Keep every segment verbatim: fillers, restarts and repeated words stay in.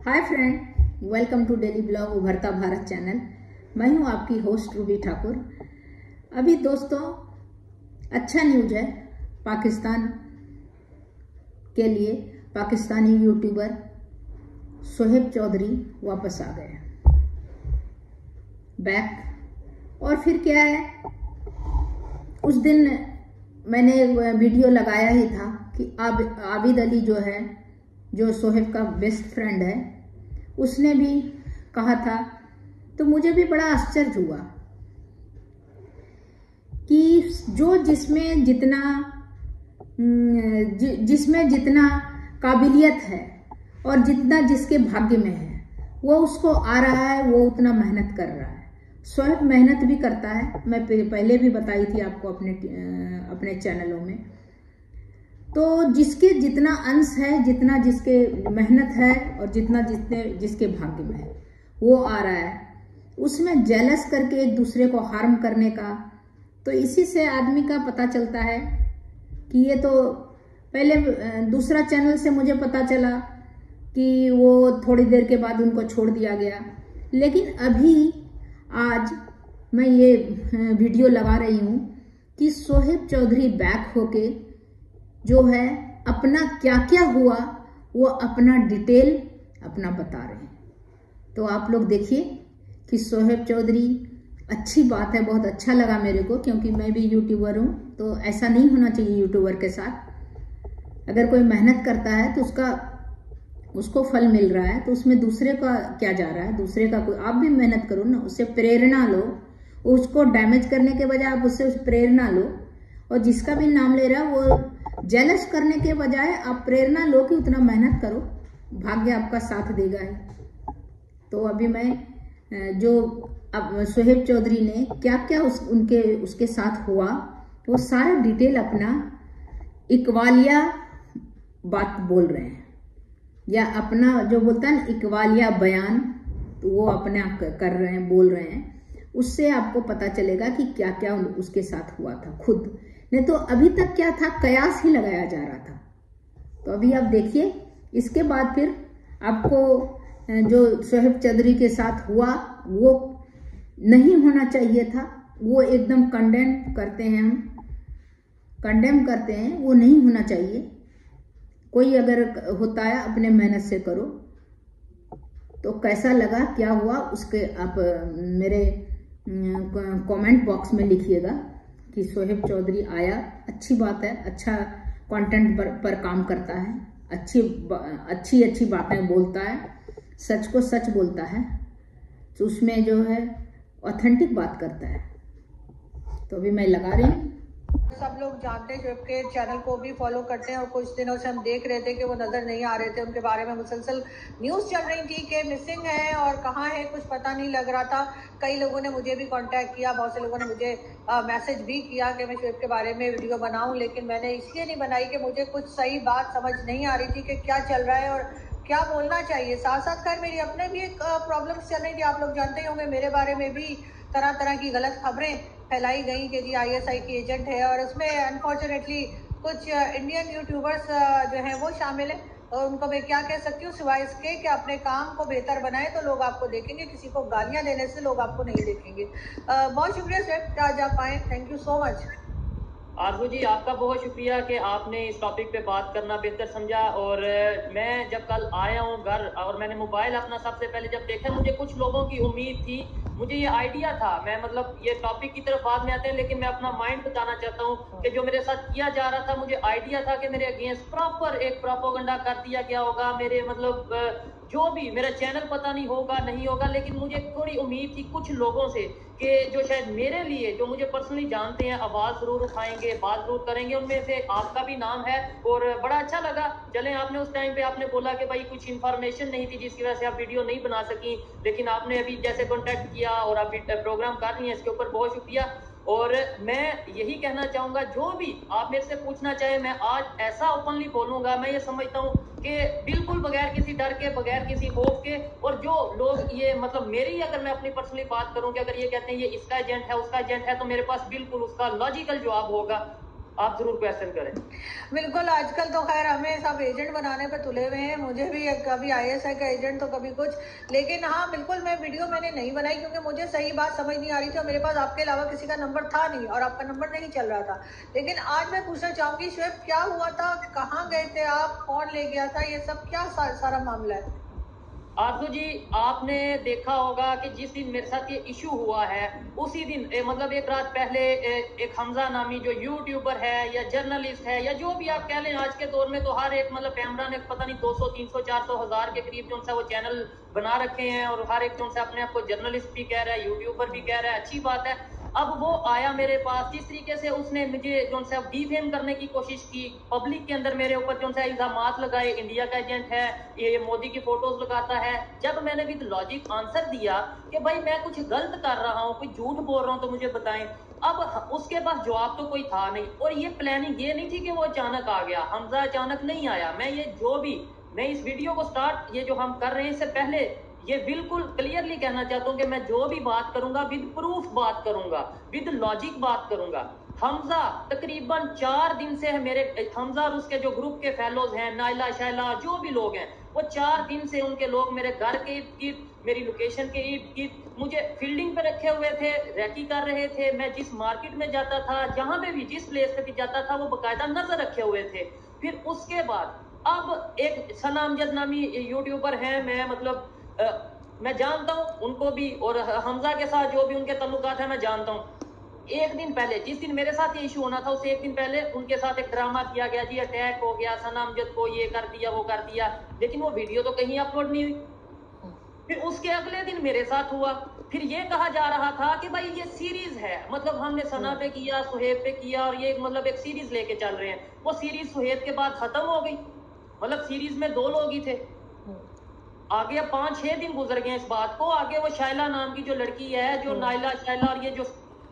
Hi friend, welcome to daily blog Ubharta Bharat channel. मैं हूं आपकी होस्ट रूबी ठाकुर। अभी दोस्तों अच्छा न्यूज़ है पाकिस्तान के लिए। पाकिस्तानी यूट्यूबर शोएब चौधरी वापस आ गए बैक। और फिर क्या है, उस दिन मैंने वीडियो लगाया ही था कि आब, आबिद अली जो है, जो शोएब का बेस्ट फ्रेंड है, उसने भी कहा था। तो मुझे भी बड़ा आश्चर्य हुआ कि जो जिसमें जितना जि, जिसमें जितना काबिलियत है और जितना जिसके भाग्य में है वो उसको आ रहा है, वो उतना मेहनत कर रहा है। शोएब मेहनत भी करता है, मैं पहले भी बताई थी आपको अपने अपने चैनलों में। तो जिसके जितना अंश है, जितना जिसके मेहनत है और जितना जितने जिसके भाग्य में है वो आ रहा है, उसमें जेलस करके एक दूसरे को हार्म करने का। तो इसी से आदमी का पता चलता है कि ये तो पहले दूसरा चैनल से मुझे पता चला कि वो थोड़ी देर के बाद उनको छोड़ दिया गया, लेकिन अभी आज मैं ये वीडियो लगा रही हूँ कि शोएब चौधरी बैक होके जो है अपना क्या क्या हुआ वो अपना डिटेल अपना बता रहे हैं। तो आप लोग देखिए कि शोएब चौधरी, अच्छी बात है, बहुत अच्छा लगा मेरे को, क्योंकि मैं भी यूट्यूबर हूँ। तो ऐसा नहीं होना चाहिए यूट्यूबर के साथ। अगर कोई मेहनत करता है तो उसका उसको फल मिल रहा है, तो उसमें दूसरे का क्या जा रहा है? दूसरे का कोई, आप भी मेहनत करो ना, उससे प्रेरणा लो। उसको डैमेज करने के बजाय आप उससे उस प्रेरणा लो। और जिसका भी नाम ले रहा है वो जेलस करने के बजाय आप प्रेरणा लो कि उतना मेहनत करो, भाग्य आपका साथ देगा ही। तो अभी मैं जो अब शोएब चौधरी ने क्या क्या उस उनके उसके साथ हुआ वो सारा डिटेल अपना इकबालिया बात बोल रहे हैं, या अपना जो बोलता है ना इकबालिया बयान, तो वो अपने आप कर रहे हैं, बोल रहे हैं। उससे आपको पता चलेगा कि क्या क्या उसके साथ हुआ था खुद। नहीं तो अभी तक क्या था, कयास ही लगाया जा रहा था। तो अभी आप देखिए, इसके बाद फिर आपको जो शोएब चौधरी के साथ हुआ वो नहीं होना चाहिए था, वो एकदम कंडेम करते हैं, हम कंडेम करते हैं, वो नहीं होना चाहिए। कोई अगर होता है अपने मेहनत से करो। तो कैसा लगा, क्या हुआ, उसके आप मेरे कमेंट बॉक्स में लिखिएगा कि शोएब चौधरी आया, अच्छी बात है, अच्छा कंटेंट पर, पर काम करता है, अच्छी अच्छी अच्छी बातें बोलता है, सच को सच बोलता है, तो उसमें जो है ऑथेंटिक बात करता है। तो अभी मैं लगा रही हूँ। सब लोग जानते हैं, शोएब के चैनल को भी फॉलो करते हैं, और कुछ दिनों से हम देख रहे थे कि वो नजर नहीं आ रहे थे। उनके बारे में मुसलसल न्यूज़ चल रही थी कि मिसिंग है और कहाँ है, कुछ पता नहीं लग रहा था। कई लोगों ने मुझे भी कांटेक्ट किया, बहुत से लोगों ने मुझे आ, मैसेज भी किया कि मैं शोएब के बारे में वीडियो बनाऊं, लेकिन मैंने इसलिए नहीं बनाई कि मुझे कुछ सही बात समझ नहीं आ रही थी कि क्या चल रहा है और क्या बोलना चाहिए। साथ साथ खैर मेरी अपने भी एक प्रॉब्लम्स चल रही थी, आप लोग जानते ही होंगे। मेरे बारे में भी तरह तरह की गलत खबरें फैलाई गई कि जी आईएसआई की एजेंट है, और उसमें अनफॉर्चुनेटली कुछ इंडियन यूट्यूबर्स जो हैं वो शामिल हैं। और उनको मैं क्या कह सकती हूँ सिवाय इसके कि अपने काम को बेहतर बनाए तो लोग आपको देखेंगे, किसी को गालियां देने से लोग आपको नहीं देखेंगे। बहुत शुक्रिया शोएब, आज आप आए, थैंक यू सो मच। आरजू जी, आपका बहुत शुक्रिया कि आपने इस टॉपिक पे बात करना बेहतर समझा। और मैं जब कल आया हूँ घर और मैंने मोबाइल अपना सबसे पहले जब देखा, मुझे कुछ लोगों की उम्मीद थी, मुझे ये आइडिया था, मैं मतलब ये टॉपिक की तरफ बाद में आते हैं, लेकिन मैं अपना माइंड बताना चाहता हूँ कि जो मेरे साथ किया जा रहा था, मुझे आइडिया था कि मेरे अगेंस्ट प्रॉपर एक प्रोपेगेंडा कर दिया गया होगा। मेरे मतलब जो भी मेरा चैनल पता नहीं होगा नहीं होगा, लेकिन मुझे थोड़ी उम्मीद थी कुछ लोगों से कि जो शायद मेरे लिए, जो मुझे पर्सनली जानते हैं, आवाज जरूर उठाएंगे, बात जरूर करेंगे। उनमें से आपका भी नाम है और बड़ा अच्छा लगा। चले, आपने उस टाइम पे आपने बोला कि भाई कुछ इन्फॉर्मेशन नहीं थी जिसकी वजह से आप वीडियो नहीं बना सकी, लेकिन आपने अभी जैसे कॉन्टेक्ट किया और अभी प्रोग्राम कर रही हैं, इसके ऊपर बहुत शुक्रिया। और मैं यही कहना चाहूंगा, जो भी आप मेरे से पूछना चाहे, मैं आज ऐसा ओपनली बोलूंगा। मैं ये समझता हूँ कि बिल्कुल बगैर किसी डर के, बगैर किसी खौफ के। और जो लोग ये मतलब मेरी, अगर मैं अपनी पर्सनली बात करूं कि अगर ये कहते हैं ये इसका एजेंट है, उसका एजेंट है, तो मेरे पास बिल्कुल उसका लॉजिकल जवाब होगा। आप जरूर क्वेश्चन करें। बिल्कुल, आजकल तो खैर हमें सब एजेंट बनाने पे तुले हुए हैं, मुझे भी कभी आईएसआई का एजेंट तो कभी कुछ, लेकिन हाँ बिल्कुल मैं वीडियो मैंने नहीं बनाई क्योंकि मुझे सही बात समझ नहीं आ रही थी और मेरे पास आपके अलावा किसी का नंबर था नहीं और आपका नंबर नहीं चल रहा था। लेकिन आज मैं पूछना चाहूंगी शुएब, क्या हुआ था, कहाँ गए थे आप, कौन ले गया था, ये सब क्या सा, सारा मामला है? आरजू जी, आपने देखा होगा कि जिस दिन मेरे साथ ये इशू हुआ है उसी दिन ए, मतलब एक रात पहले ए, एक हमजा नामी जो यूट्यूबर है या जर्नलिस्ट है या जो भी आप कह लें, आज के दौर में तो हर एक मतलब कैमरा ने पता नहीं दो सौ तीन सौ चार सौ हजार के करीब जो सा वो चैनल बना रखे हैं और हर एक जो सा अपने आप को जर्नलिस्ट भी कह रहा है, यूट्यूबर भी कह रहा है, अच्छी बात है। अब वो आया मेरे पास, जिस तरीके से उसने मुझे जो सा डिफेम करने की कोशिश की, पब्लिक के अंदर मेरे ऊपर जो सा इल्जामात लगाए, इंडिया का एजेंट है, ये मोदी की फोटोज लगाता है। जब मैंने विद लॉजिक आंसर दिया कि भाई मैं कुछ गलत कर रहा हूँ, कोई झूठ बोल रहा हूँ तो मुझे बताएं, अब उसके पास जवाब तो कोई था नहीं। और ये प्लानिंग ये नहीं थी कि वो अचानक आ गया, हमजा अचानक नहीं आया। मैं ये जो भी मैं इस वीडियो को स्टार्ट ये जो हम कर रहे हैं इससे पहले ये बिल्कुल क्लियरली कहना चाहता हूं कि मैं जो भी बात करूंगा विद प्रूफ बात करूंगा, विद लॉजिक बात करूंगा। हमजा तकरीबन चार दिन से है मेरे, हमजा और उसके जो ग्रुप के फेलोज हैं, नाइला शैला जो भी लोग हैं, वो चार दिन से उनके लोग मेरे घर के इर्द गिर्द, मेरी लोकेशन के इर्द गिर्द मुझे फील्डिंग पे रखे हुए थे, रैकी कर रहे थे। मैं जिस मार्केट में जाता था, जहां पे भी जिस प्लेस पे भी जाता था, वो बकायदा नजर रखे हुए थे। फिर उसके बाद अब एक सना अमजद नामी यूट्यूबर है, मैं मतलब आ, मैं जानता हूं उनको भी, और हमजा के साथ जो भी उनके तल्लुकात है मैं जानता हूं। एक दिन पहले, जिस दिन मेरे साथ ये इशू होना था उससे एक दिन पहले उनके साथ एक ड्रामा किया गया, जी अटैक हो गया, सना अमजद को ये कर दिया वो कर दिया, लेकिन वो वीडियो तो कहीं अपलोड नहीं हुई। फिर उसके अगले दिन मेरे साथ हुआ, फिर ये कहा जा रहा था कि भाई ये सीरीज है, मतलब हमने सना पे किया, सुहेब पे किया और ये मतलब एक सीरीज लेके चल रहे हैं। वो सीरीज सुहेब के बाद खत्म हो गई, मतलब सीरीज में दो लोग ही थे। आगे अब पांच छह दिन गुजर गए इस बात को, आगे वो शाइला नाम की जो लड़की है, जो नाइला शाइला, और ये जो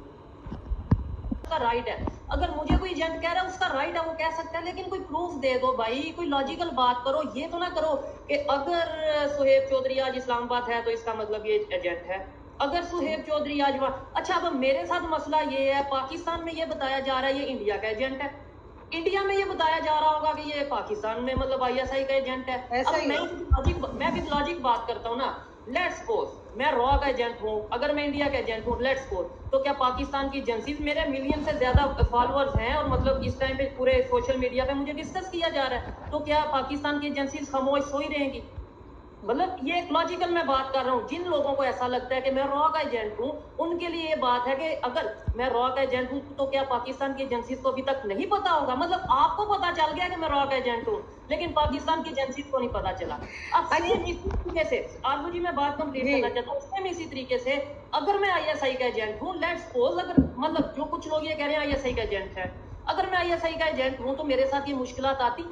उसका राइट है, अगर मुझे कोई एजेंट कह रहा है उसका राइट है, वो कह सकता है, लेकिन कोई प्रूफ दे दो भाई, कोई लॉजिकल बात करो। ये तो ना करो कि अगर सुहेब चौधरी आज इस्लामाबाद है तो इसका मतलब ये एजेंट है, अगर सुहेब चौधरी आज वहां। अच्छा, अब मेरे साथ मसला ये है, पाकिस्तान में ये बताया जा रहा है ये इंडिया का एजेंट है, इंडिया में ये बताया जा रहा होगा कि ये पाकिस्तान में मतलब आईएसआई का एजेंट है। ऐसा अब ही मैं है। लॉजिक मैं भी लॉजिक बात करता हूँ ना, लेट्स सपोज मैं रॉ का एजेंट हूँ, अगर मैं इंडिया का एजेंट हूँ, लेट्स सपोज, तो क्या पाकिस्तान की एजेंसीज, मेरे मिलियन से ज्यादा फॉलोअर्स हैं और मतलब इस टाइम पे पूरे सोशल मीडिया पे मुझे डिस्कस किया जा रहा है, तो क्या पाकिस्तान की एजेंसीज खामोश सोई रहेंगी? मतलब ये एक लॉजिकल मैं बात कर रहा हूँ। जिन लोगों को ऐसा लगता है कि मैं रॉ का एजेंट हूँ, उनके लिए ये बात है कि अगर मैं रॉ का एजेंट हूँ तो क्या पाकिस्तान की एजेंसीज को अभी तक नहीं पता होगा? मतलब आपको पता चल गया कि मैं रॉ का एजेंट हूँ, लेकिन पाकिस्तान की एजेंसीज को नहीं पता चला। अब सेम इसी तरीके से, आरजू जी मैं बात कंप्लीट करना चाहता हूँ, सेम इसी तरीके से अगर मैं आईएसआई का एजेंट हूँ, लेट्स सपोज, अगर मतलब जो कुछ लोग ये कह रहे हैं आईएसआई का एजेंट है, अगर मैं आईएसआई का एजेंट हूँ तो मेरे साथ ये मुश्किलात आती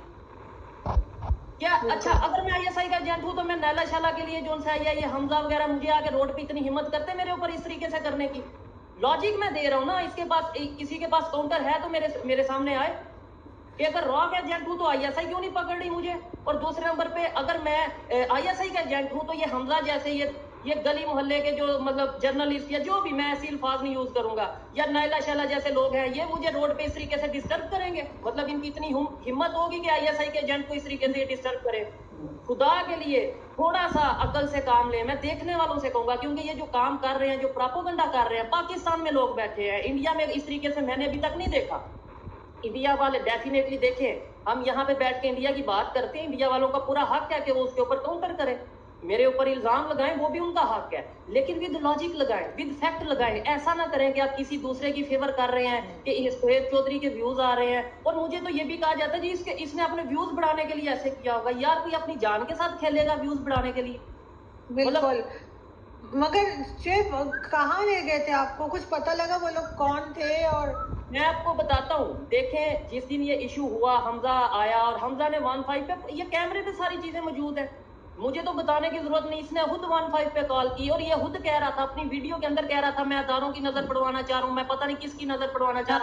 क्या? अच्छा, अगर मैं आईएसआई का एजेंट हूं तो मैं नैला शाला के लिए जो सा है ये हमजा वगैरह मुझे आके रोड पे इतनी हिम्मत करते मेरे ऊपर इस तरीके से करने की? लॉजिक मैं दे रहा हूं ना, इसके पास किसी के पास काउंटर है तो मेरे मेरे सामने आए कि अगर रॉ का एजेंट हूं तो आईएसआई क्यों नहीं पकड़ रही मुझे? और दूसरे नंबर पे अगर मैं आईएसआई का एजेंट हूं तो ये हमजा जैसे ये ये गली मोहल्ले के जो मतलब जर्नलिस्ट या जो भी, मैं ऐसी अल्फाज नहीं यूज करूंगा, या नाइला शाला जैसे लोग हैं, ये मुझे रोड पे इस तरीके से डिस्टर्ब करेंगे? मतलब इनकी इतनी हिम्मत होगी कि आईएसआई के एजेंट को इस तरीके से डिस्टर्ब करें? खुदा के लिए थोड़ा सा अकल से काम ले, मैं देखने वालों से कहूंगा, क्योंकि ये जो काम कर रहे हैं, जो प्रोपेगेंडा कर रहे हैं, पाकिस्तान में लोग बैठे हैं, इंडिया में इस तरीके से मैंने अभी तक नहीं देखा। इंडिया वाले डेफिनेटली देखें, हम यहाँ पे बैठ के इंडिया की बात करते हैं, इंडिया वालों का पूरा हक है कि वो उसके ऊपर काउंटर करें, मेरे ऊपर इल्जाम लगाएं, वो भी उनका हक है, लेकिन विद लॉजिक लगाएं, विद फैक्ट लगाएं। ऐसा ना करें कि आप किसी दूसरे की फेवर कर रहे हैं कि सुहेब चौधरी के व्यूज आ रहे हैं, और मुझे तो ये भी कहा जाता है जी इसके इसने अपने व्यूज बढ़ाने के लिए ऐसे किया होगा। यार कोई अपनी जान के साथ खेलेगा व्यूज बढ़ाने के लिए? बिल्कुल। मगर शुएब कहाँ ले गए थे आपको, कुछ पता लगा वो लोग कौन थे? और मैं आपको बताता हूँ, देखें जिस दिन ये इशू हुआ, हमजा आया और हमजा ने वन फाइव पे, ये कैमरे पे सारी चीजें मौजूद है, मुझे तो बताने की जरूरत नहीं, इसने खुद वन फाइव पे कॉल की और ये खुद कह रहा था, अपनी वीडियो के अंदर कह रहा था मैं अदारों की नजर पड़वाना चाह रहा हूँ, मैं पता नहीं किसकी नजर पड़वाना चाह रहा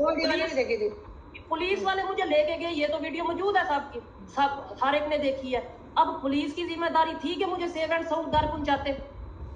हूँ। पुलिस वाले मुझे लेके गए, ये तो वीडियो मौजूद है सबकी, सब हर एक ने देखी है। अब पुलिस की जिम्मेदारी थी कि मुझे सेव एंड साउंड घर पहुंचाते,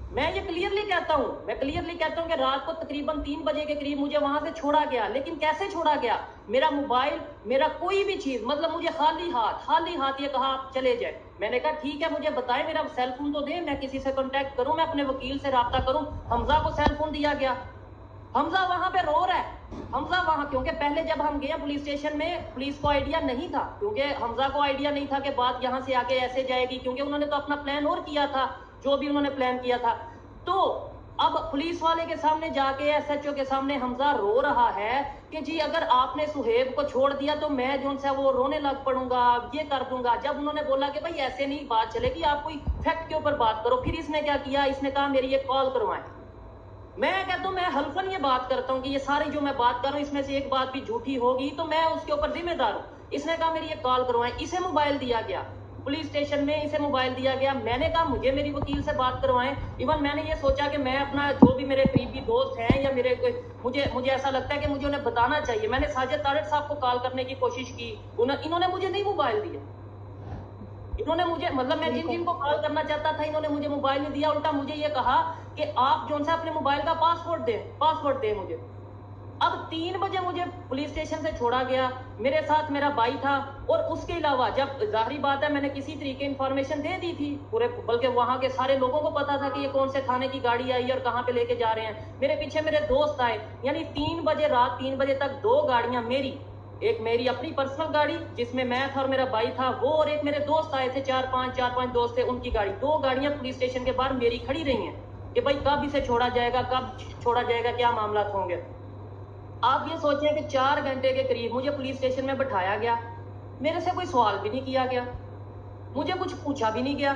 मैं ये क्लियरली कहता हूँ, मैं क्लियरली कहता हूँ कि रात को तकरीबन तीन बजे के करीब मुझे वहां से छोड़ा गया। लेकिन कैसे छोड़ा गया? मेरा मोबाइल, मेरा कोई भी चीज, मतलब मुझे खाली हाथ खाली हाथ ये कहा आप चले जाए। मैंने कहा ठीक है, मुझे बताएं, मेरा सेल फोन तो दे, मैं किसी से कांटेक्ट करूं, मैं अपने वकील से राब्ता करूं। हमजा को सेल फोन दिया गया, हमजा वहां पे रो रहा है। हमजा वहां, क्योंकि पहले जब हम गए पुलिस स्टेशन में, पुलिस को आइडिया नहीं था, क्योंकि हमजा को आइडिया नहीं था कि बात यहां से आके ऐसे जाएगी, क्योंकि उन्होंने तो अपना प्लान और किया था, जो भी उन्होंने प्लान किया था। तो अब पुलिस वाले के सामने जाके, एसएचओ के सामने हमजा रो रहा है कि जी अगर आपने सुहेब को छोड़ दिया तो मैं जो सा वो रोने लग पड़ूंगा, ये कर दूंगा। जब उन्होंने बोला कि भाई ऐसे नहीं बात चलेगी, आप कोई फैक्ट के ऊपर बात करो, फिर इसने क्या किया, इसने कहा मेरी एक कॉल करवाएं। मैं कहता हूं, मैं हल्फन ये बात करता हूं कि ये सारी जो मैं बात कर रहा हूं इसमें से एक बात भी झूठी होगी तो मैं उसके ऊपर जिम्मेदार हूं। इसने कहा मेरी एक कॉल करवाएं, इसे मोबाइल दिया गया पुलिस स्टेशन में, इसे मोबाइल दिया गया। मैंने कहा मुझे मेरी वकील से बात करवाएं। इवन मैंने ये सोचा कि मैं अपना जो भी मेरे करीबी दोस्त हैं या मेरे कोई, मुझे मुझे ऐसा लगता है कि मुझे उन्हें बताना चाहिए। मैंने साजिद तारिक साहब को कॉल करने की कोशिश की, इन्होंने मुझे नहीं मोबाइल दिया। इन्होंने मुझे, मतलब मैं जिन जिन को कॉल करना चाहता था इन्होंने मुझे मोबाइल नहीं दिया। उल्टा मुझे ये कहा कि आप जो सा अपने मोबाइल का पासवर्ड दें, पासवर्ड दें मुझे। अब तीन बजे मुझे पुलिस स्टेशन से छोड़ा गया, मेरे साथ मेरा भाई था, और उसके अलावा जब जाहिर बात है मैंने किसी तरीके इंफॉर्मेशन दे दी थी पूरे, बल्कि वहां के सारे लोगों को पता था कि ये कौन से थाने की गाड़ी आई है और कहां पे लेके जा रहे हैं। मेरे पीछे मेरे दोस्त आए, यानी तीन बजे रात तीन बजे तक दो गाड़ियां मेरी, एक मेरी अपनी पर्सनल गाड़ी जिसमें मैं था और मेरा भाई था वो, और एक मेरे दोस्त आए थे, चार पांच चार पांच दोस्त थे, उनकी गाड़ी। दो गाड़ियां पुलिस स्टेशन के बाहर मेरी खड़ी रही हैं कि भाई कब इसे छोड़ा जाएगा, कब छोड़ा जाएगा, क्या मामला होंगे। आप ये सोचें कि चार घंटे के करीब मुझे पुलिस स्टेशन में बिठाया गया, मेरे से कोई सवाल भी नहीं किया गया, मुझे कुछ पूछा भी नहीं गया,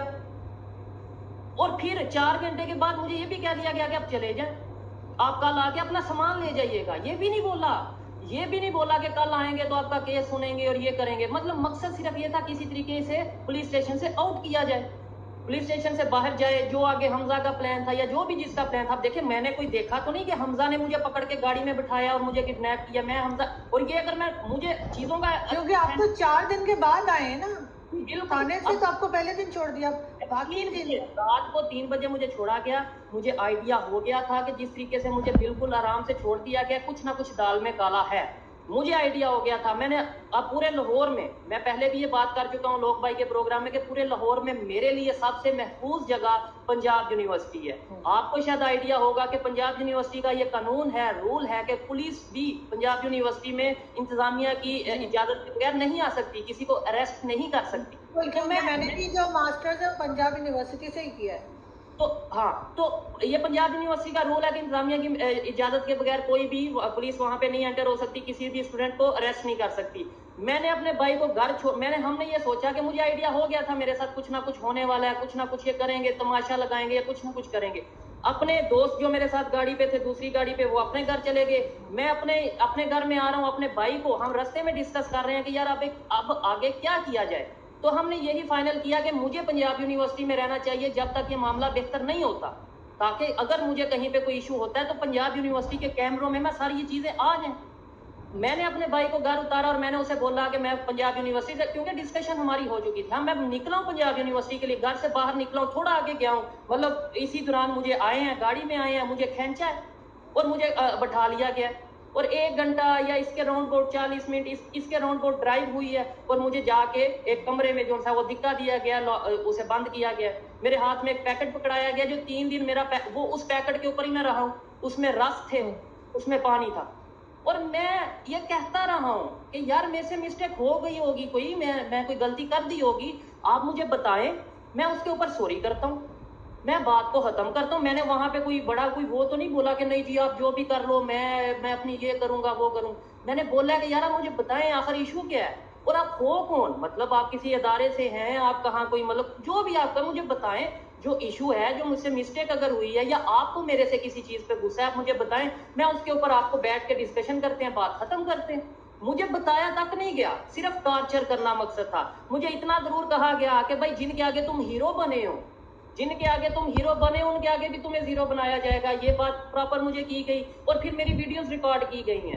और फिर चार घंटे के बाद मुझे ये भी कह दिया गया कि आप चले जाएं, आप कल आके अपना सामान ले जाइएगा। ये भी नहीं बोला, ये भी नहीं बोला कि कल आएंगे तो आपका केस सुनेंगे और ये करेंगे। मतलब मकसद सिर्फ ये था किसी तरीके से पुलिस स्टेशन से आउट किया जाए, पुलिस स्टेशन से बाहर जाए, जो आगे हमजा का प्लान था या जो भी जिसका प्लान था। देखिए मैंने कोई देखा तो नहीं कि हमजा ने मुझे पकड़ के गाड़ी में बिठाया और मुझे किडनैप किया, मैं हमजा, और ये अगर मैं मुझे चीजों का, क्योंकि आप तो चार दिन के बाद आए हैं ना थाने से, तो आपको पहले दिन छोड़ दिया, बाकी दिन रात को तीन बजे मुझे छोड़ा गया। मुझे आइडिया हो गया था कि जिस तरीके से मुझे बिल्कुल आराम से छोड़ दिया गया, कुछ ना कुछ दाल में काला है, मुझे आइडिया हो गया था। मैंने अब पूरे लाहौर में, मैं पहले भी ये बात कर चुका हूँ लोक भाई के प्रोग्राम में, कि पूरे लाहौर में मेरे लिए सबसे महफूज जगह पंजाब यूनिवर्सिटी है। आपको शायद आइडिया होगा कि पंजाब यूनिवर्सिटी का ये कानून है, रूल है कि पुलिस भी पंजाब यूनिवर्सिटी में इंतजामिया की इजाजत के बगैर नहीं आ सकती, किसी को अरेस्ट नहीं कर सकती। तो मैं, मैंने भी जो मास्टर्स है पंजाब यूनिवर्सिटी से ही किया है। तो हाँ, तो ये पंजाब यूनिवर्सिटी का रूल है कि इंतजामिया की इजाजत के बगैर कोई भी पुलिस वहां पे नहीं एंटर हो सकती, किसी भी स्टूडेंट को अरेस्ट नहीं कर सकती। मैंने अपने भाई को घर छोड़, मैंने हमने ये सोचा कि मुझे आइडिया हो गया था मेरे साथ कुछ ना कुछ होने वाला है, कुछ ना कुछ ये करेंगे, तमाशा लगाएंगे या कुछ ना कुछ करेंगे। अपने दोस्त जो मेरे साथ गाड़ी पे थे, दूसरी गाड़ी पे, वो अपने घर चले गए, मैं अपने अपने घर में आ रहा हूँ। अपने भाई को हम रास्ते में डिस्कस कर रहे हैं कि यार अब अब आगे क्या किया जाए। तो हमने यही फाइनल किया कि मुझे पंजाब यूनिवर्सिटी में रहना चाहिए जब तक ये मामला बेहतर नहीं होता, ताकि अगर मुझे कहीं पे कोई इशू होता है तो पंजाब यूनिवर्सिटी के कैमरों में मैं सारी ये चीजें आ जाएं। मैंने अपने भाई को घर उतारा और मैंने उसे बोला कि मैं पंजाब यूनिवर्सिटी से, क्योंकि डिस्कशन हमारी हो चुकी थी, हाँ मैं निकला हूँ पंजाब यूनिवर्सिटी के लिए, घर से बाहर निकला हूँ, थोड़ा आगे गया हूँ, मतलब इसी दौरान मुझे आए हैं, गाड़ी में आए हैं, मुझे खींचा है और मुझे बैठा लिया गया, और एक घंटा या इसके राउंड बोर्ड चालीस मिनट इस, इसके राउंड बोर्ड ड्राइव हुई है, और मुझे जाके एक कमरे में जो सा वो धिक्का दिया गया, उसे बंद किया गया। मेरे हाथ में एक पैकेट पकड़ाया गया जो तीन दिन मेरा वो उस पैकेट के ऊपर ही मैं रहा हूँ, उसमें रस थे, उसमें पानी था, और मैं ये कहता रहा हूँ कि यार मेरे से मिस्टेक हो गई होगी, कोई मैं मैं कोई गलती कर दी होगी, आप मुझे बताएं, मैं उसके ऊपर सॉरी करता हूँ, मैं बात को खत्म करता हूँ। मैंने वहां पे कोई बड़ा कोई वो तो नहीं बोला कि नहीं जी आप जो भी कर लो, मैं मैं अपनी ये करूंगा वो करूँ। मैंने बोला कि यार आप मुझे बताएं आखिर इशू क्या है, और आप हो कौन, मतलब आप किसी अदारे से हैं, आप कहाँ कोई, मतलब जो भी आप कर मुझे बताएं जो इशू है, जो मुझसे मिस्टेक अगर हुई है या आपको मेरे से किसी चीज पे गुस्सा है, आप मुझे बताएं, मैं उसके ऊपर आपको बैठ के डिस्कशन करते हैं, बात खत्म करते हैं। मुझे बताया तक नहीं गया, सिर्फ टॉर्चर करना मकसद था। मुझे इतना जरूर कहा गया कि भाई जिनके आगे तुम हीरो बने हो, जिनके आगे तुम हीरो बने उनके आगे भी तुम्हें जीरो बनाया जाएगा, ये बात प्रॉपर मुझे की गई, और फिर मेरी वीडियोस रिकॉर्ड की गई हैं।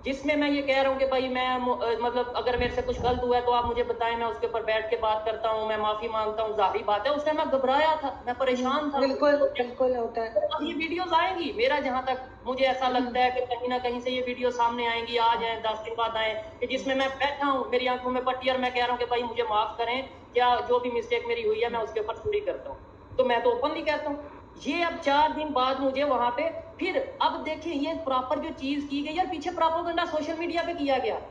जिसमें मैं ये कह रहा हूँ कि भाई मैं मतलब अगर मेरे से कुछ गलत हुआ है तो आप मुझे बताएं, मैं उसके ऊपर बैठ के बात करता हूँ, मैं माफी मांगता हूँ, जाहिर बात है उस टाइम मैं घबराया था, मैं परेशान था। बिल्कुल बिल्कुल होता है। अब ये वीडियोस आएंगी, मेरा जहां तक मुझे ऐसा लगता है कि कहीं ना कहीं से ये वीडियो सामने आएंगी, आ जाए दस दिन बाद आए, कि जिसमें मैं बैठा हूँ, मेरी आंखों में पट्टी और मैं कह रहा हूँ कि भाई मुझे माफ करें, क्या जो भी मिस्टेक मेरी हुई है मैं उसके ऊपर चोरी करता हूँ, तो मैं तो ओपनली कहता हूँ। ये अब चार दिन बाद मुझे वहां पे फिर, अब देखिए ये प्रॉपर जो चीज की गई और पीछे प्रोपेगेंडा सोशल मीडिया पे किया गया,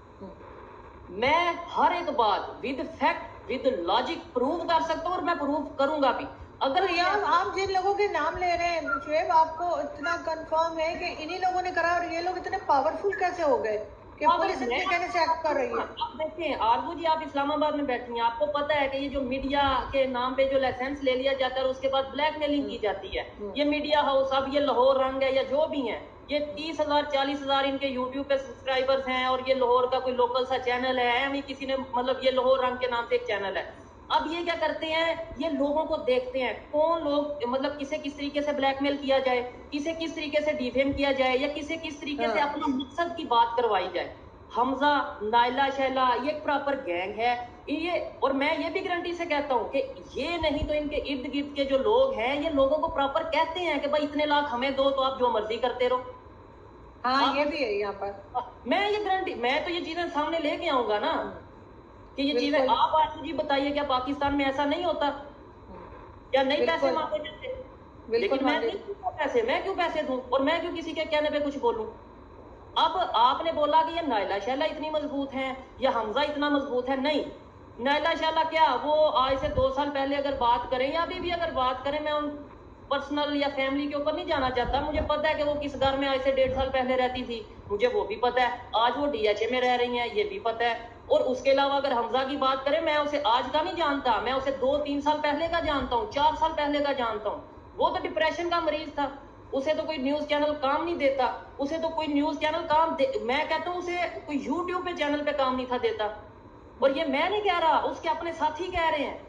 मैं हर एक बात with fact with logic prove कर सकता हूँ और मैं प्रूव करूंगा भी। अगर तो आप आप जिन लोगों के नाम ले रहे हैं शुएब, आपको इतना कंफर्म है कि इन्हीं लोगों ने करा, और ये लोग इतने पावरफुल कैसे हो गए कि पुलिस इनके कहने से एक्ट कर रही है? आप देखते हैं आरजू जी, आप इस्लामाबाद में बैठी हैं, आपको पता है कि ये जो मीडिया के नाम पे जो लाइसेंस ले लिया जाता है और उसके बाद ब्लैकमेलिंग की जाती है, ये मीडिया हाउस, अब ये लाहौर रंग है या जो भी है, ये तीस हजार चालीस हजार इनके यूट्यूब पे सब्सक्राइबर्स हैं, और ये लाहौर का कोई लोकल सा चैनल है, हमें किसी ने मतलब ये लाहौर रंग के नाम से एक चैनल है। अब ये क्या करते हैं, ये लोगों को देखते हैं कौन लोग मतलब किसे किस तरीके से ब्लैकमेल किया जाए, किसे किस तरीके से डिफेम किया जाए, या किसे किस तरीके से अपना मकसद की बात करवाई जाए। हमजा, नाइला, शैला, ये प्रॉपर गैंग है ये, और मैं ये भी गारंटी से कहता हूँ कि ये नहीं तो इनके इर्द गिर्द के जो लोग हैं, ये लोगों को प्रॉपर कहते हैं कि भाई इतने लाख हमें दो तो आप जो मर्जी करते रहो। हाँ, ये भी है यहाँ पर। मैं ये गारंटी, मैं तो ये चीजें सामने लेके आऊंगा ना कि ये चीजें, आप आज जी बताइए क्या पाकिस्तान में ऐसा नहीं होता, क्या नहीं पैसे मांगे जाते? लेकिन मैं नहीं क्यों पैसे, मैं क्यों पैसे दूं, और मैं क्यों किसी के कहने पे कुछ बोलूं? अब आपने बोला कि ये नाइला शैला इतनी मजबूत है या हमजा इतना मजबूत है, नहीं, नाइला शैला क्या, वो आज से दो साल पहले अगर बात करें या अभी भी अगर बात करें, मैं उन पर्सनल या फैमिली के ऊपर नहीं जाना चाहता, मुझे पता है कि वो किस घर में आज से डेढ़ साल पहले रहती थी, मुझे वो भी पता है, आज वो डीएचए में रह रही हैं, ये भी पता है। और उसके अलावा अगर हमजा की बात करें, मैं उसे आज का नहीं जानता, मैं उसे दो तीन साल पहले का जानता हूँ, चार साल पहले का जानता हूँ। वो तो डिप्रेशन का मरीज था, उसे तो कोई न्यूज चैनल काम नहीं देता, उसे तो कोई न्यूज चैनल काम दे, मैं कहता हूँ उसे कोई यूट्यूब पे चैनल पे काम नहीं था देता। और ये मैं नहीं कह रहा, उसके अपने साथी कह रहे हैं,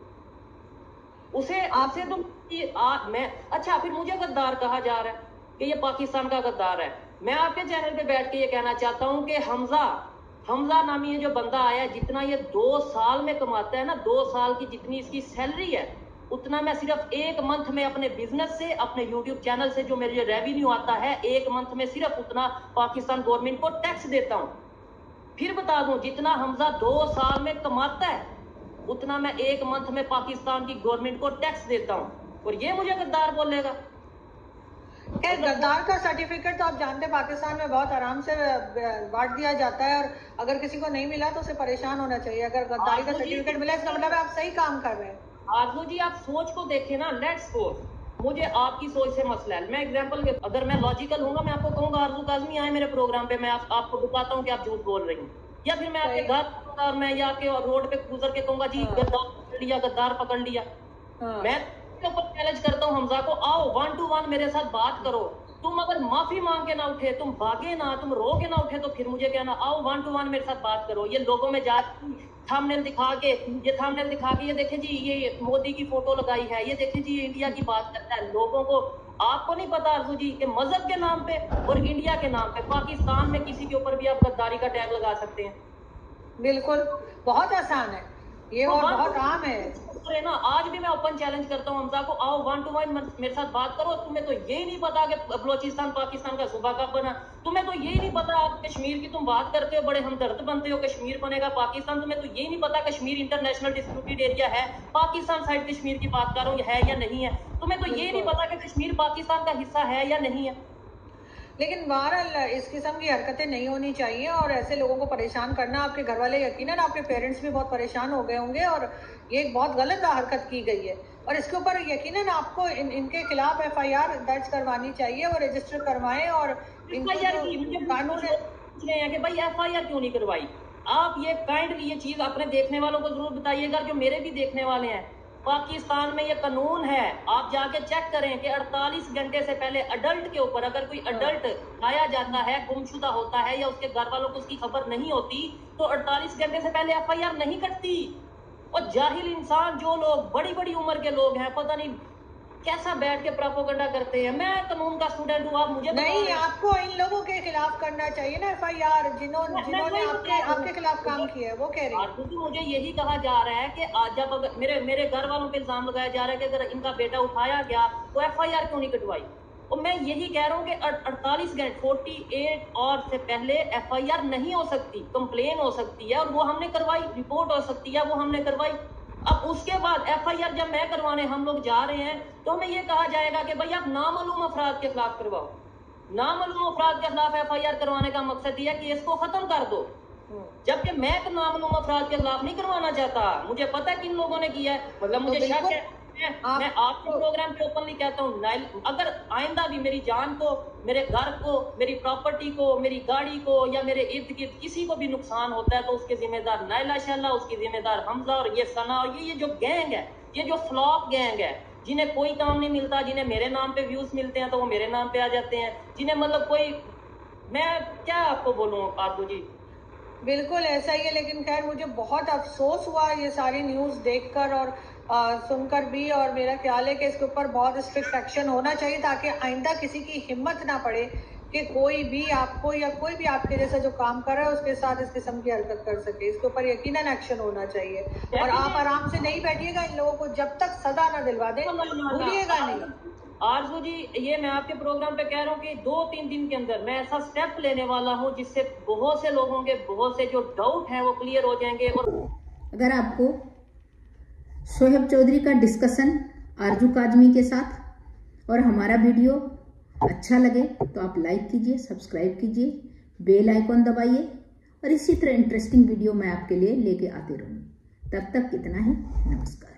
उसे आपसे तो आ, मैं अच्छा, फिर मुझे गद्दार कहा जा रहा है कि ये पाकिस्तान का गद्दार है। मैं आपके चैनल पे बैठ के ये कहना चाहता हूँ कि हमजा हमजा नामी ये जो बंदा आया है, जितना ये दो साल में कमाता है ना, दो साल की जितनी इसकी सैलरी है, उतना मैं सिर्फ एक मंथ में अपने बिजनेस से, अपने यूट्यूब चैनल से जो मेरे रेवेन्यू आता है, एक मंथ में सिर्फ उतना पाकिस्तान गवर्नमेंट को टैक्स देता हूं। फिर बता दूं, जितना हमजा दो साल में कमाता है, उतना मैं एक मंथ में पाकिस्तान की गवर्नमेंट को टैक्स देता हूं, और ये मुझे गद्दार बोलेगा? गद्दार का सर्टिफिकेट तो आप जानते हैं पाकिस्तान में बहुत आराम से बांट दिया जाता है, और अगर किसी को नहीं मिला तो उसे परेशान होना चाहिए। अगर गद्दारी का सर्टिफिकेट मिला, इसका मतलब आप सही काम कर रहे हैं। आरजू जी, आप सोच को देखें ना, लेट्स सपोज मुझे आपकी सोच से मसला है, मैं एग्जांपल के, अगर मैं लॉजिकल हूंगा, मैं आपको कहूंगा आरजू काज़मी आए मेरे प्रोग्राम पे, मैं आप, आपको बताता हूं कि आप झूठ बोल रही हूँ, या फिर मैं आपके घर और मैं या आपके रोड पे गुजर के कहूंगा जी गद्दार पकड़ लिया, गद्दार पकड़ लिया। मैं ऊपर चैलेंज करता हूँ हमजा को, आओ वन टू वन मेरे साथ बात करो, तुम अगर माफी मांग के ना उठे, तुम भागे ना, तुम रो के ना उठे, तो फिर मुझे कहना आओ वन टू वन मेरे साथ बात करो। ये लोगों में जाती थंबनेल दिखा के, ये थंबनेल दिखा के, ये देखे जी ये मोदी की फोटो लगाई है, ये देखे जी ये इंडिया की बात करता है। लोगों को, आपको नहीं पता आरजू जी कि मजहब के नाम पे और इंडिया के नाम पे पाकिस्तान में किसी के ऊपर भी आप गद्दारी का टैग लगा सकते हैं। बिल्कुल, बहुत आसान है ये, और बहुत आम है ना। आज भी मैं ओपन चैलेंज करता हूँ हमजा को, आओ वन टू वन मेरे साथ बात करो। तुम्हें तो यही नहीं पता कि बलोचिस्तान पाकिस्तान का सूबा कब बना, तुम्हें तो यही नहीं पता, आप कश्मीर की तुम बात करते हो, बड़े हमदर्द बनते हो, कश्मीर बनेगा पाकिस्तान, तुम्हें तो यही नहीं पता कश्मीर इंटरनेशनल डिस्प्यूटेड एरिया है, पाकिस्तान साइड कश्मीर की बात कर रहा हूँ, है या नहीं है, तुम्हें तो यही नहीं पता कि कश्मीर पाकिस्तान का हिस्सा है या नहीं है। लेकिन बहरहाल इस किस्म की हरकतें नहीं होनी चाहिए, और ऐसे लोगों को परेशान करना, आपके घर वाले यकीनन आपके पेरेंट्स भी बहुत परेशान हो गए होंगे, और ये एक बहुत गलत हरकत की गई है, और इसके ऊपर यकीनन आपको इन, इनके खिलाफ एफ आई आर दर्ज करवानी चाहिए और रजिस्टर करवाएं। और कानून पूछ रहे हैं कि भाई एफ आई आर क्यों नहीं करवाई? आप ये काइंडली ये चीज अपने देखने वालों को जरूर बताइएगा, जो मेरे भी देखने वाले हैं। पाकिस्तान में ये कानून है, आप जाके चेक करें कि अड़तालीस घंटे से पहले अडल्ट के ऊपर अगर कोई अडल्ट पाया जाता है, गुमशुदा होता है, या उसके घर वालों को उसकी खबर नहीं होती, तो अड़तालीस घंटे से पहले एफ आई आर नहीं कटती। और जाहिल इंसान, जो लोग बड़ी बड़ी उम्र के लोग हैं, पता नहीं कैसा बैठ के प्रोपोगंडा करते हैं। मैं कानून का स्टूडेंट हूँ, आप मुझे नहीं, आपको इन लोगों के खिलाफ करना चाहिए ना एफ आई आर, जिन्होंने जिन्होंने आपके आपके खिलाफ काम किया है, वो कह रही है। तो मुझे यही कहा जा रहा है कि आज जब अगर मेरे मेरे घर वालों पे इल्जाम लगाया जा रहा है कि अगर इनका बेटा उठाया गया तो एफ आई आर क्यों नहीं कटवाई। और मैं यही कह रहा हूँ कि अड़तालीस घंटे अड़तालीस और से पहले एफ आई आर नहीं हो सकती, कंप्लेन हो सकती है और वो हमने करवाई, रिपोर्ट हो सकती है, वो हमने करवाई। अब उसके बाद एफ आई आर जब मैं करवाने हम लोग जा रहे हैं तो हमें ये कहा जाएगा कि भाई आप नामालूम अफराद के खिलाफ करवाओ। नामालूम अफराद के खिलाफ एफ आई आर करवाने का मकसद ये है कि इसको खत्म कर दो, जबकि मैं नामालूम अफराद के खिलाफ नहीं करवाना चाहता। मुझे पता है किन लोगों ने किया है, मतलब मुझे तो शक है। आप, मैं आपके प्रोग्राम पे ओपनली कहता हूँ, अगर आइंदा भी मेरी जान को, मेरे घर को, मेरी प्रॉपर्टी को, मेरी गाड़ी को या मेरे इर्द गिर्द किसी को भी नुकसान होता है तो उसके जिम्मेदार नाइला शल्ला, उसकी जिम्मेदार हमजा और ये सना और ये ये जो गैंग है, ये जो फ्लॉप गैंग है, जिन्हें कोई काम नहीं मिलता, जिन्हें मेरे नाम पे व्यूज मिलते हैं तो वो मेरे नाम पे आ जाते हैं, जिन्हें मतलब कोई, मैं क्या आपको बोलूँ आरजू जी। बिल्कुल ऐसा ही है, लेकिन खैर मुझे बहुत अफसोस हुआ ये सारी न्यूज़ देखकर और आ, सुनकर भी, और मेरा ख्याल है कि इसके ऊपर बहुत स्ट्रिक्ट एक्शन होना चाहिए ताकि आइंदा किसी की हिम्मत ना पड़े कि कोई भी आपको या कोई भी आपके जैसा जो काम कर रहा है उसके साथ इस किस्म की हरकत कर सके। इसके ऊपर यकीनन एक्शन होना चाहिए और आप आराम से नहीं बैठिएगा, इन लोगों को जब तक सजा ना दिलवा दें भूलिएगा नहीं। आरजू जी, ये मैं आपके प्रोग्राम पे कह रहा हूँ कि दो तीन दिन के अंदर मैं ऐसा स्टेप लेने वाला हूँ जिससे बहुत से लोगों के बहुत से जो डाउट हैं वो क्लियर हो जाएंगे। और अगर आपको शोएब चौधरी का डिस्कशन आरजू काजमी के साथ और हमारा वीडियो अच्छा लगे तो आप लाइक कीजिए, सब्सक्राइब कीजिए, बेल आइकॉन दबाइए और इसी तरह इंटरेस्टिंग वीडियो मैं आपके लिए लेके आती रहूँगी। तब तक इतना ही, नमस्कार।